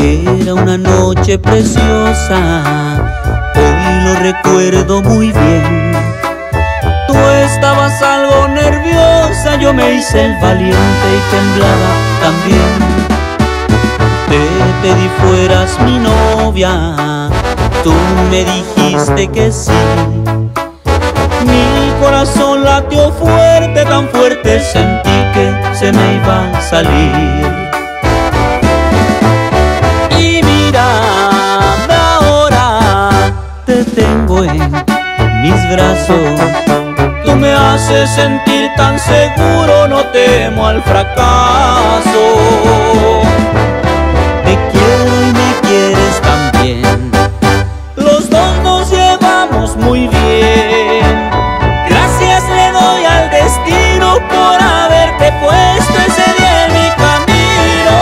Era una noche preciosa, hoy lo recuerdo muy bien. Tú estabas algo nerviosa, yo me hice el valiente y temblaba también. Te pedí fueras mi novia, tú me dijiste que sí. Mi corazón latió fuerte, tan fuerte sentí que se me iba a salir. Y mira, ahora te tengo en mis brazos. Tú me haces sentir tan seguro, no temo al fracaso. Te quiero y me quieres también, los dos nos llevamos muy bien. Gracias le doy al destino por haberte puesto ese día en mi camino.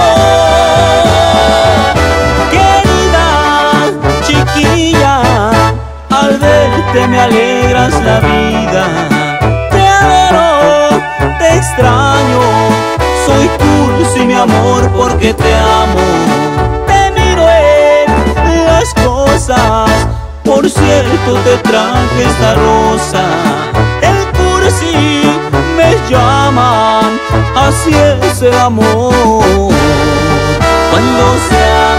Querida chiquilla, al verte me alegras la vida. Te adoro, te extraño, soy cursi mi amor porque te amo. Te miro en las cosas, por cierto te traje esta rosa. El cursi me llaman, así es el amor cuando se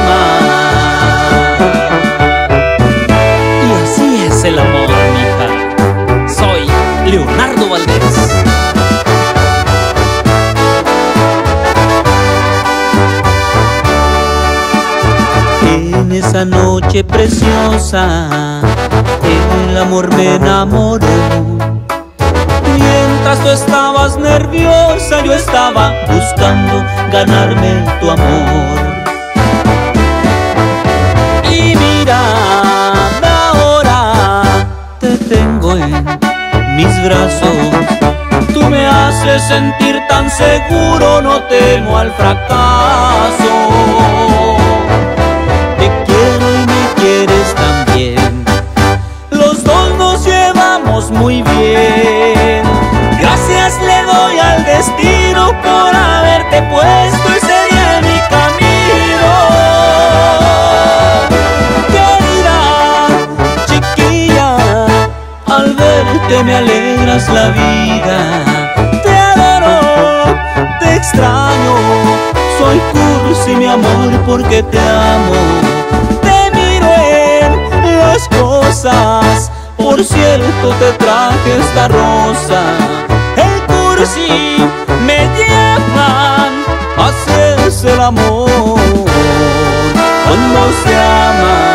ama. Y así es el amor, mija. Soy Leonardo Valdés. En esa noche preciosa, el amor me enamoró. Mientras tú estabas nerviosa, yo estaba buscando ganarme tu amor. Y mira, ahora te tengo en mis brazos. Tú me haces sentir tan seguro, no temo al fracaso. Te quiero y me quieres también, los dos nos llevamos muy bien. Gracias le doy al destino por haberte puesto ese día en mi camino. Querida chiquilla, al verte me alegras la vida. Te adoro, te extraño, soy cursi mi amor porque te amo. Te miro en las cosas, por cierto te traje esta rosa. El cursi me llaman, así es el amor cuando se ama.